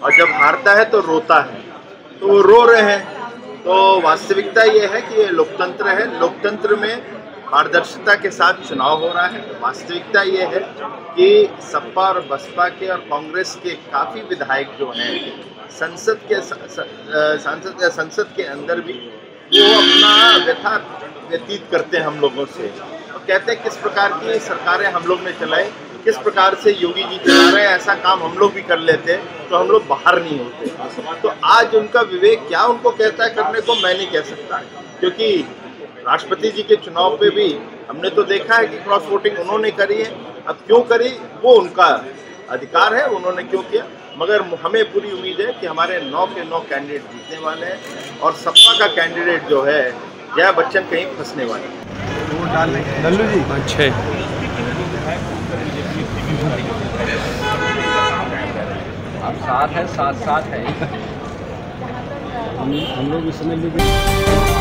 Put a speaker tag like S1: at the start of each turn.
S1: और जब हारता है तो रोता है, तो वो रो रहे हैं। तो वास्तविकता ये है कि ये लोकतंत्र है, लोकतंत्र में पारदर्शिता के साथ चुनाव हो रहा है। वास्तविकता ये है कि सपा और बसपा के और कांग्रेस के काफ़ी विधायक जो हैं संसद के अंदर भी वो अपना व्यथा व्यतीत करते हैं हम लोगों से और कहते हैं किस प्रकार की सरकारें हम लोग ने चलाई, किस प्रकार से योगी जी चला रहे हैं, ऐसा काम हम लोग भी कर लेते तो हम लोग बाहर नहीं होते। तो आज उनका विवेक क्या उनको कहता है करने को, मैं नहीं कह सकता, क्योंकि राष्ट्रपति जी के चुनाव पे भी हमने तो देखा है कि क्रॉस वोटिंग उन्होंने करी है। अब क्यों करी वो उनका अधिकार है, उन्होंने क्यों किया, मगर हमें पूरी उम्मीद है कि हमारे 9 के 9 कैंडिडेट जीतने वाले हैं और सपा का कैंडिडेट जो है जया बच्चन कहीं फंसने वाले हैं।
S2: लल्लू जी
S3: अच्छे
S2: आप साथ है, साथ साथ है। हम लोग इस समय